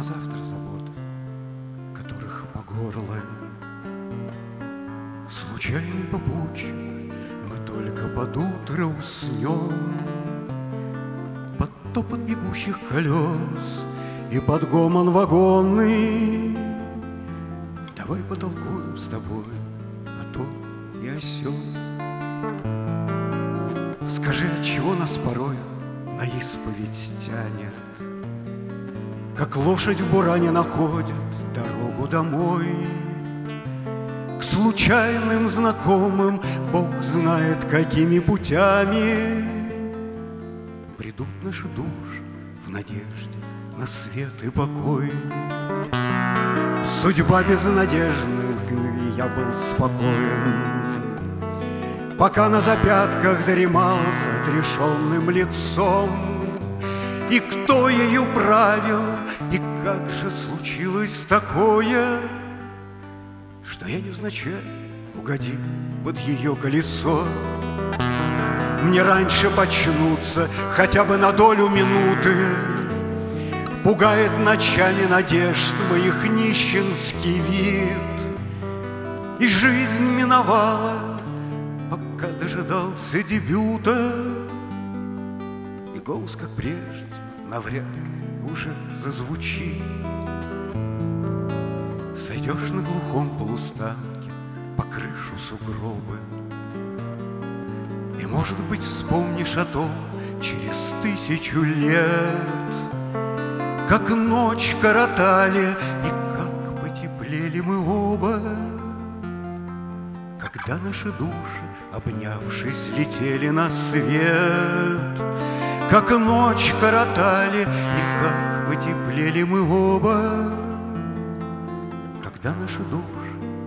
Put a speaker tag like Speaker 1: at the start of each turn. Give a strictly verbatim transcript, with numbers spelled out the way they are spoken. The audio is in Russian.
Speaker 1: завтра заботы, которых по горло. Случайный попутчик, мы только под утро уснем, под топот бегущих колес и под гомон вагонный. Давай потолкуем с тобой о том и о сём. Скажи, отчего нас порой на исповедь тянет, как лошадь в буране находит дорогу домой. К случайным знакомым Бог знает, какими путями придут наши души в надежде на свет и покой. Судьба безнадежна, и я был спокоен, пока на запятках дремал с отрешенным лицом. И кто ею правил, и как же случилось такое, что я невзначай угодил под ее колесо. Мне раньше почнуться хотя бы на долю минуты пугает ночами надежд моих нищенский вид. И жизнь миновала, пока дожидался дебюта, и голос, как прежде, навряд ли уже зазвучит. Сойдешь на глухом полустанке по крышу сугробы, и, может быть, вспомнишь о том через тысячу лет, как ночь коротали и как потеплели мы оба, когда наши души, обнявшись, летели на свет. Как ночь коротали и как потеплели мы оба, когда наши души,